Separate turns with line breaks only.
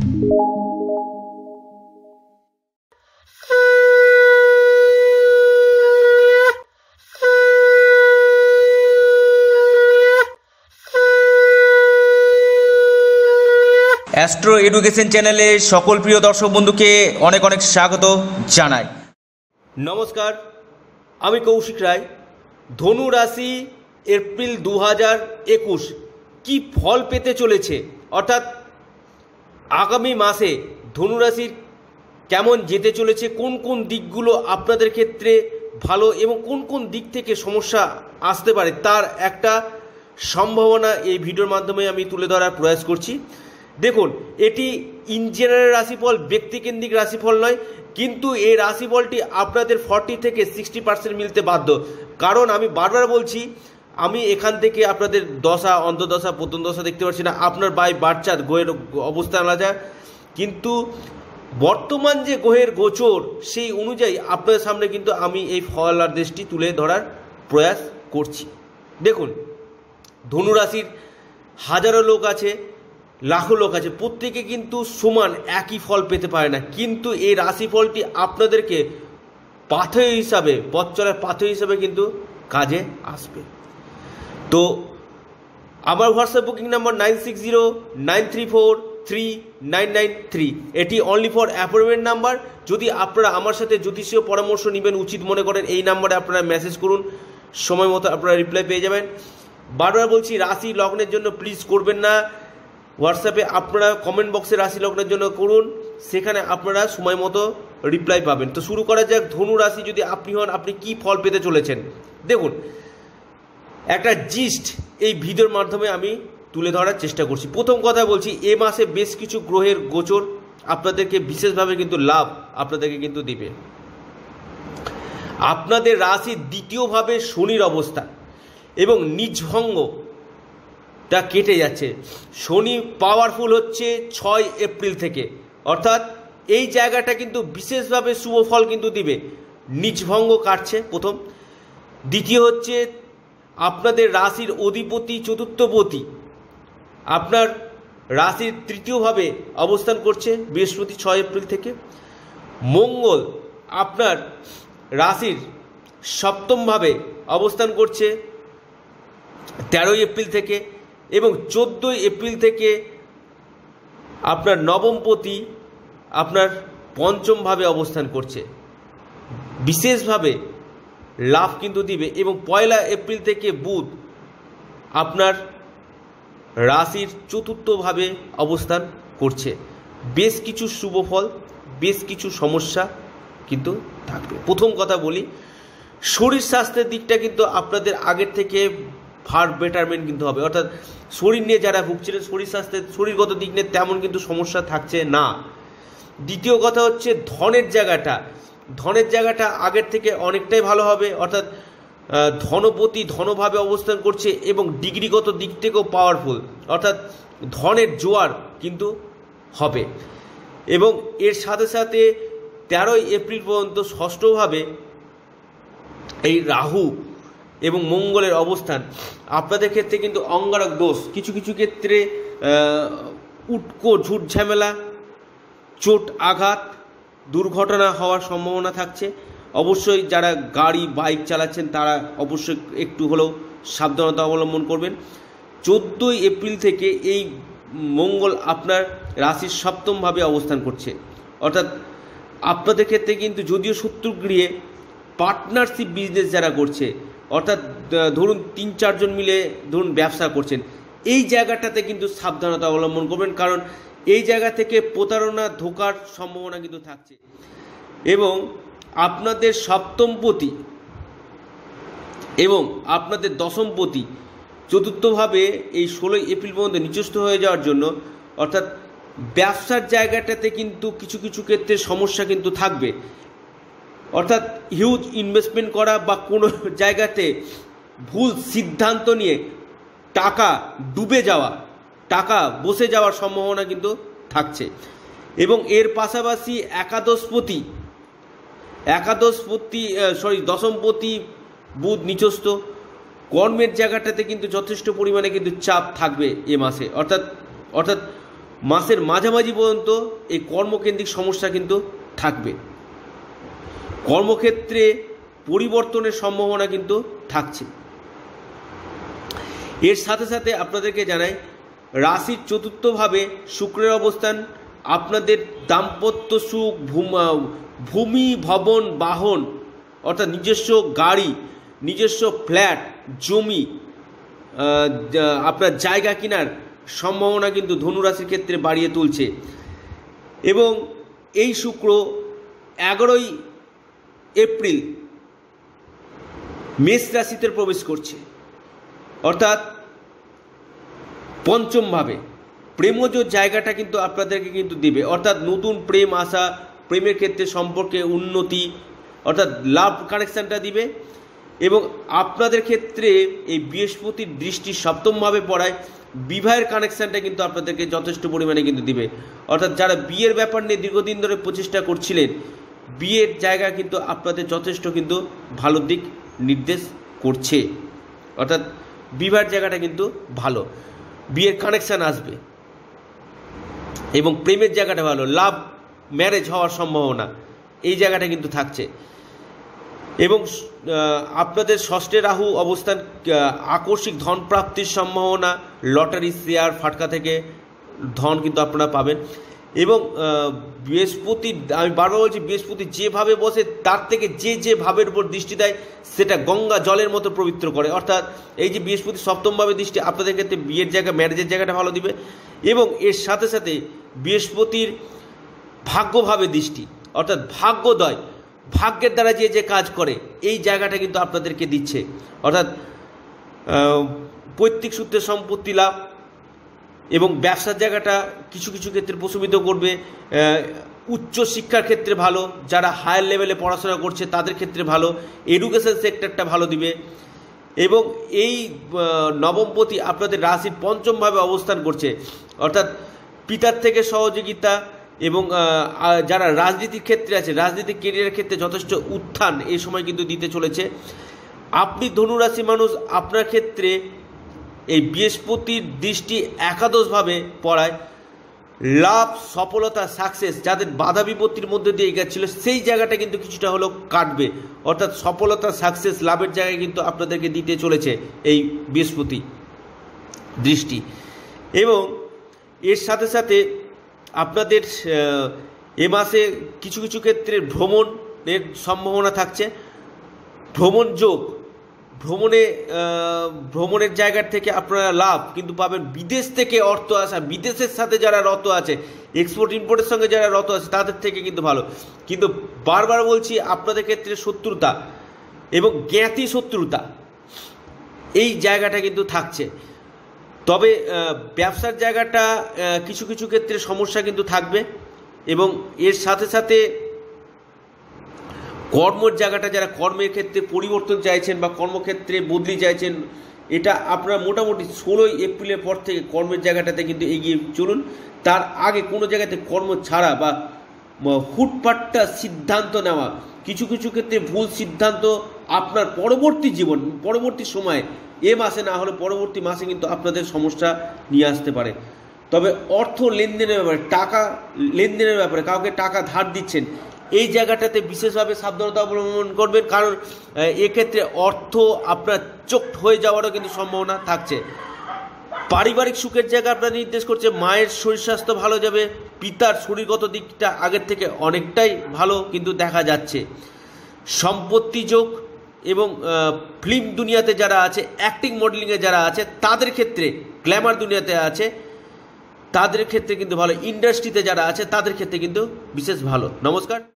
Astro education চ্যানেলে সকল প্রিয় দর্শক বন্ধুকে অনেক অনেক স্বাগত জানাই। নমস্কার, আমি কৌশিক রায়। ধনু রাশি এপ্রিল 2021 কি ফল পেতে চলেছে, অর্থাৎ আগামী মাসে ধনু রাশির কেমন যেতে চলেছে, কোন কোন দিকগুলো আপনাদের ক্ষেত্রে ভালো এবং কোন কোন দিক থেকে সমস্যা আসতে পারে তার একটা সম্ভাবনা এই ভিডিওর মাধ্যমে আমি তুলে ধরার প্রয়াস করছি। দেখুন, এটি ইন জেনারেল রাশিফল, ব্যক্তিকেন্দ্রিক রাশিফল নয়, কিন্তু এই রাশিফলটি আপনাদের 40 থেকে 60% মিলতে বাধ্য। কারণ আমি বারবার বলছি, আমি এখান থেকে আপনাদের দশা, অন্তর্দশা, প্রথম দশা দেখতে পাচ্ছি না। আপনার বাই বাচ্চার গ্রহের অবস্থান আলাদা, কিন্তু বর্তমান যে গ্রহের গোচর সেই অনুযায়ী আপনাদের সামনে কিন্তু আমি এই ফল আর দেশটি তুলে ধরার প্রয়াস করছি। দেখুন, ধনুরাশির হাজারো লোক আছে, লাখো লোক আছে, প্রত্যেকে কিন্তু সমান একই ফল পেতে পারে না। কিন্তু এই রাশিফলটি আপনাদেরকে পাথেয় হিসাবে, পথ চলার পাথেয় হিসাবে কিন্তু কাজে আসবে। তো আমার হোয়াটসঅ্যাপ বুকিং নাম্বার 9609343993, এটি অনলি ফর অ্যাপয়েন্টমেন্ট নাম্বার। যদি আপনারা আমার সাথে জ্যোতিষীয় পরামর্শ নেবেন উচিত মনে করেন, এই নাম্বারে আপনারা মেসেজ করুন, সময় মতো আপনারা রিপ্লাই পেয়ে যাবেন। বারবার বলছি, রাশি লগ্নের জন্য প্লিজ করবেন না হোয়াটসঅ্যাপে, আপনারা কমেন্ট বক্সে রাশি লগ্নের জন্য করুন, সেখানে আপনারা সময় মতো রিপ্লাই পাবেন। তো শুরু করা যাক। ধনু রাশি যদি আপনি হন, আপনি কি ফল পেতে চলেছেন দেখুন, একটা জিস্ট এই ভিডিওর মাধ্যমে আমি তুলে ধরার চেষ্টা করছি। প্রথম কথা বলছি, এ মাসে বেশ কিছু গ্রহের গোচর আপনাদেরকে বিশেষভাবে কিন্তু লাভ আপনাদেরকে কিন্তু দিবে। আপনাদের রাশির দ্বিতীয়ভাবে শনির অবস্থান এবং নিজভঙ্গটা কেটে যাচ্ছে। শনি পাওয়ারফুল হচ্ছে 6 এপ্রিল থেকে, অর্থাৎ এই জায়গাটা কিন্তু বিশেষভাবে শুভ ফল কিন্তু দিবে। নিজভঙ্গ কাটছে প্রথম। দ্বিতীয় হচ্ছে, আপনাদের রাশির অধিপতি চতুর্থপতি আপনার রাশির তৃতীয়ভাবে অবস্থান করছে বৃহস্পতি 6 এপ্রিল থেকে। মঙ্গল আপনার রাশির সপ্তমভাবে অবস্থান করছে 13 এপ্রিল থেকে, এবং 14 এপ্রিল থেকে আপনার নবমপতি আপনার পঞ্চমভাবে অবস্থান করছে, বিশেষভাবে লাভ কিন্তু দিবে। এবং 1 এপ্রিল থেকে বুধ আপনার রাশির চতুর্থভাবে অবস্থান করছে। বেশ কিছু শুভ ফল, বেশ কিছু সমস্যা কিন্তু থাকবে। প্রথম কথা বলি, শরীর স্বাস্থ্যের দিকটা কিন্তু আপনাদের আগের থেকে ফার বেটারমেন্ট কিন্তু হবে, অর্থাৎ শরীর নিয়ে যারা ভুগছিলেন, শরীর স্বাস্থ্যের শরীরগত দিক নিয়ে তেমন কিন্তু সমস্যা থাকছে না। দ্বিতীয় কথা হচ্ছে, ধনের জায়গাটা আগের থেকে অনেকটাই ভালো হবে, অর্থাৎ ধনপতি ধনভাবে অবস্থান করছে এবং ডিগ্রিগত দিক থেকেও পাওয়ারফুল, অর্থাৎ ধনের জোয়ার কিন্তু হবে। এবং এর সাথে সাথে 13 এপ্রিল পর্যন্ত ষষ্ঠভাবে এই রাহু এবং মঙ্গলের অবস্থান আপনাদের ক্ষেত্রে কিন্তু অঙ্গারক দোষ, কিছু কিছু ক্ষেত্রে উটকো ঝুট ঝামেলা, চোট আঘাত, দুর্ঘটনা হওয়ার সম্ভাবনা থাকছে। অবশ্যই যারা গাড়ি বাইক চালাচ্ছেন তারা অবশ্যই একটু হলেও সাবধানতা অবলম্বন করবেন। 14 এপ্রিল থেকে এই মঙ্গল আপনার রাশির সপ্তমভাবে অবস্থান করছে, অর্থাৎ আপনাদের ক্ষেত্রে কিন্তু যদিও শত্রুগৃহে পার্টনারশিপ বিজনেস যারা করছে, অর্থাৎ ধরুন 3-4 জন মিলে ধরুন ব্যবসা করছেন, এই জায়গাটাতে কিন্তু সাবধানতা অবলম্বন করবেন, কারণ এই জায়গা থেকে প্রতারণা ধোঁকার সম্ভাবনা কিন্তু থাকছে। এবং আপনাদের সপ্তমপতি এবং আপনাদের দশমপতি চতুর্থভাবে এই 16 এপ্রিল পর্যন্ত নিচস্থ হয়ে যাওয়ার জন্য, অর্থাৎ ব্যবসার জায়গাটাতে কিন্তু কিছু কিছু ক্ষেত্রে সমস্যা কিন্তু থাকবে, অর্থাৎ হিউজ ইনভেস্টমেন্ট করা বা কোনো জায়গাতে ভুল সিদ্ধান্ত নিয়ে টাকা ডুবে যাওয়া, টাকা বসে যাওয়ার সম্ভাবনা কিন্তু থাকছে। এবং এর পাশাপাশি দশমপতি বুধ নিচস্থ, কর্মের জায়গাটাতে কিন্তু যথেষ্ট পরিমাণে কিন্তু চাপ থাকবে এ মাসে, অর্থাৎ মাসের মাঝামাঝি পর্যন্ত এই কর্মকেন্দ্রিক সমস্যা কিন্তু থাকবে। কর্মক্ষেত্রে পরিবর্তনের সম্ভাবনা কিন্তু থাকছে। এর সাথে সাথে আপনাদেরকে জানাই, রাশির চতুর্থভাবে শুক্রের অবস্থান আপনাদের দাম্পত্য সুখ, ভূমি, ভবন, বাহন অর্থাৎ নিজস্ব গাড়ি, নিজস্ব ফ্ল্যাট, জমি, আপনার জায়গা কেনার সম্ভাবনা কিন্তু ধনুরাশির ক্ষেত্রে বাড়িয়ে তুলছে। এবং এই শুক্র 11ই এপ্রিল মেষ রাশিতে প্রবেশ করছে, অর্থাৎ পঞ্চমভাবে প্রেমজ জায়গাটা কিন্তু আপনাদেরকে কিন্তু দেবে, অর্থাৎ নতুন প্রেম আসা, প্রেমের ক্ষেত্রে সম্পর্কে উন্নতি অর্থাৎ লাভ কানেকশানটা দিবে। এবং আপনাদের ক্ষেত্রে এই বৃহস্পতির দৃষ্টি সপ্তমভাবে পড়ায় বিবাহের কানেকশানটা কিন্তু আপনাদেরকে যথেষ্ট পরিমাণে কিন্তু দিবে, অর্থাৎ যারা বিয়ের ব্যাপার নিয়ে দীর্ঘদিন ধরে প্রচেষ্টা করছিলেন, বিয়ের জায়গা কিন্তু আপনাদের যথেষ্ট কিন্তু ভালো দিক নির্দেশ করছে, অর্থাৎ বিবাহের জায়গাটা কিন্তু ভালো, বিয়ের কানেকশান আসবে এবং প্রেমের জায়গাটা ভালো, লাভ ম্যারেজ হওয়ার সম্ভাবনা এই জায়গাটা কিন্তু থাকছে। এবং আপনাদের ষষ্ঠে রাহু অবস্থান, আকস্মিক ধন প্রাপ্তির সম্ভাবনা, লটারি, শেয়ার, ফাটকা থেকে ধন কিন্তু আপনারা পাবেন। এবং বৃহস্পতি, আমি বারবার বলছি, বৃহস্পতি যেভাবে বসে তার থেকে যে ভাবের উপর দৃষ্টি দেয় সেটা গঙ্গা জলের মতো পবিত্র করে, অর্থাৎ এই যে বৃহস্পতি সপ্তমভাবে দৃষ্টি আপনাদের ক্ষেত্রে বিয়ের জায়গা, ম্যারেজের জায়গাটা ভালো দিবে। এবং এর সাথে সাথে বৃহস্পতির ভাগ্যভাবে দৃষ্টি, অর্থাৎ ভাগ্যোদয়, ভাগ্যের দ্বারা যে কাজ করে এই জায়গাটা কিন্তু আপনাদেরকে দিচ্ছে, অর্থাৎ পৈতৃক সূত্রে সম্পত্তি লাভ এবং ব্যবসার জায়গাটা কিছু কিছু ক্ষেত্রে প্রশমিত করবে। উচ্চ শিক্ষার ক্ষেত্রে ভালো, যারা হায়ার লেভেলে পড়াশোনা করছে তাদের ক্ষেত্রে ভালো, এডুকেশন সেক্টরটা ভালো দিবে। এবং এই নবমপতি আপনাদের রাশির পঞ্চমভাবে অবস্থান করছে, অর্থাৎ পিতার থেকে সহযোগিতা এবং যারা রাজনীতির ক্ষেত্রে আছে, রাজনীতিক কেরিয়ারের ক্ষেত্রে যথেষ্ট উত্থান এই সময় কিন্তু দিতে চলেছে। আপনি ধনুরাশি মানুষ, আপনার ক্ষেত্রে এই বৃহস্পতির দৃষ্টি একাদশভাবে পড়ায় লাভ, সফলতা, সাকসেস, যাদের বাধা বিপত্তির মধ্যে দিয়ে গেছিল সেই জায়গাটা কিন্তু কিছুটা হলেও কাটবে, অর্থাৎ সফলতা, সাকসেস, লাভের জায়গায় কিন্তু আপনাদেরকে দিতে চলেছে এই বৃহস্পতি দৃষ্টি। এবং এর সাথে সাথে আপনাদের এ মাসে কিছু কিছু ক্ষেত্রে ভ্রমণের সম্ভাবনা থাকছে, ভ্রমণ যোগ, ভ্রমণের জায়গার থেকে আপনারা লাভ কিন্তু পাবেন। বিদেশ থেকে অর্থ আসা, বিদেশের সাথে যারা রত আছে, এক্সপোর্ট ইম্পোর্টের সঙ্গে যারা রত আছে তাদের থেকে কিন্তু ভালো। কিন্তু বারবার বলছি, আপনাদের ক্ষেত্রে শত্রুতা এবং জ্ঞাতি শত্রুতা এই জায়গাটা কিন্তু থাকছে। তবে ব্যবসার জায়গাটা কিছু কিছু ক্ষেত্রে সমস্যা কিন্তু থাকবে। এবং এর সাথে সাথে কর্মের জায়গাটা, যারা কর্মের ক্ষেত্রে পরিবর্তন চাইছেন বা কর্মক্ষেত্রে বদলি চাইছেন, এটা আপনারা মোটামুটি 16ই এপ্রিলের পর থেকে কর্মের জায়গাটাতে কিন্তু এগিয়ে চলুন। তার আগে কোনো জায়গাতে কর্ম ছাড়া বা হুটপাট্টা সিদ্ধান্ত নেওয়া, কিছু কিছু ক্ষেত্রে ভুল সিদ্ধান্ত আপনার পরবর্তী জীবন, পরবর্তী সময়ে, এ মাসে না হলে পরবর্তী মাসে কিন্তু আপনাদের সমস্যা নিয়ে আসতে পারে। তবে অর্থ লেনদেনের ব্যাপারে, টাকা লেনদেনের ব্যাপারে, কাউকে টাকা ধার দিচ্ছেন, এই জায়গাটাতে বিশেষভাবে সাবধানতা অবলম্বন করবেন, কারণ এক্ষেত্রে অর্থ আপনার চোট হয়ে যাওয়ারও কিন্তু সম্ভাবনা থাকছে। পারিবারিক সুখের জায়গা আপনার নির্দেশ করছে, মায়ের শরীর স্বাস্থ্য ভালো যাবে, পিতার শরীরগত দিকটা আগের থেকে অনেকটাই ভালো কিন্তু দেখা যাচ্ছে। সম্পত্তি যোগ এবং ফিল্ম দুনিয়াতে যারা আছে, অ্যাক্টিং মডেলিংয়ে যারা আছে তাদের ক্ষেত্রে, গ্ল্যামার দুনিয়াতে আছে তাদের ক্ষেত্রে কিন্তু ভালো, ইন্ডাস্ট্রিতে যারা আছে তাদের ক্ষেত্রে কিন্তু বিশেষ ভালো। নমস্কার।